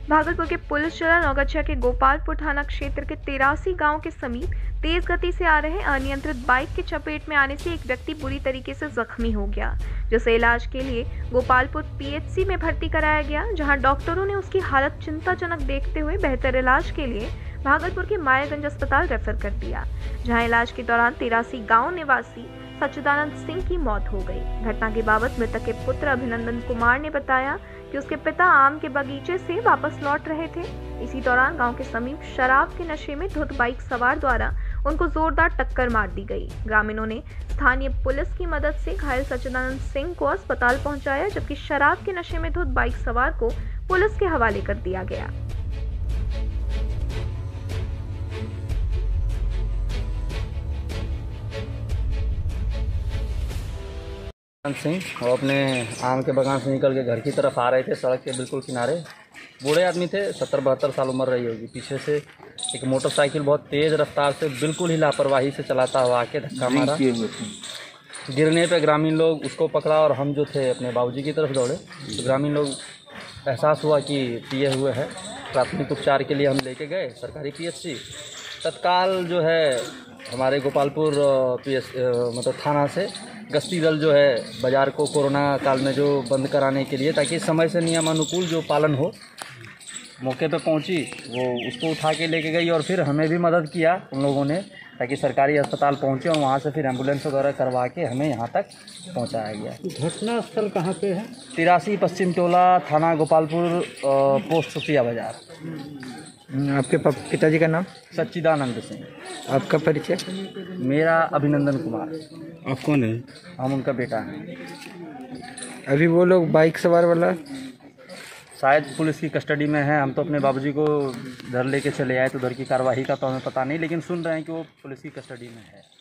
भागलपुर के पुलिस जिला नौगछिया के गोपालपुर थाना क्षेत्र के 83 गांव के समीप तेज गति से आ रहे अनियंत्रित बाइक की चपेट में आने से एक व्यक्ति बुरी तरीके से जख्मी हो गया, जिसे इलाज के लिए गोपालपुर पीएचसी में भर्ती कराया गया, जहां डॉक्टरों ने उसकी हालत चिंताजनक देखते हुए बेहतर इलाज के लिए भागलपुर के मायागंज अस्पताल रेफर कर दिया, जहां इलाज के दौरान 83 गांव निवासी सच्चिदानंद सिंह की मौत हो गई। घटना के बाबत मृतक के पुत्र अभिनंदन कुमार ने बताया कि उसके पिता आम के बगीचे से वापस लौट रहे थे। इसी दौरान गांव के समीप शराब के नशे में धुत बाइक सवार द्वारा उनको जोरदार टक्कर मार दी गई। ग्रामीणों ने स्थानीय पुलिस की मदद से घायल सच्चिदानंद सिंह को अस्पताल पहुंचाया, जबकि शराब के नशे में धुत बाइक सवार को पुलिस के हवाले कर दिया गया। सिंह वो अपने आम के बागान से निकल के घर की तरफ आ रहे थे। सड़क के बिल्कुल किनारे बूढ़े आदमी थे, 70-72 साल उम्र रही होगी। पीछे से एक मोटरसाइकिल बहुत तेज़ रफ्तार से बिल्कुल ही लापरवाही से चलाता हुआ आके धक्का मारा। गिरने पे ग्रामीण लोग उसको पकड़ा और हम जो थे अपने बाबूजी की तरफ दौड़े। तो ग्रामीण लोग एहसास हुआ कि पिए हुए है। प्राथमिक उपचार के लिए हम लेके गए सरकारी पीएचसी। तत्काल जो है हमारे गोपालपुर मतलब थाना से गश्ती दल जो है बाज़ार को कोरोना काल में जो बंद कराने के लिए, ताकि समय से नियमानुकूल जो पालन हो, मौके पे पहुंची। वो उसको उठा के लेके गई और फिर हमें भी मदद किया उन लोगों ने, ताकि सरकारी अस्पताल पहुंचे और वहां से फिर एम्बुलेंस वगैरह करवा के हमें यहाँ तक पहुंचाया गया। घटना स्थल कहाँ पे है? 83 पश्चिम टोला, थाना गोपालपुर, पोस्ट सुपिया बाजार। आपके पिताजी का नाम? सच्चिदानंद सिंह। आपका परिचय? मेरा अभिनंदन कुमार। आप कौन है? हम उनका बेटा हैं। अभी वो लोग बाइक सवार वाला शायद पुलिस की कस्टडी में है। हम तो अपने बाबूजी को घर लेके चले आए, तो उधर की कार्रवाई का तो हमें पता नहीं, लेकिन सुन रहे हैं कि वो पुलिस की कस्टडी में है।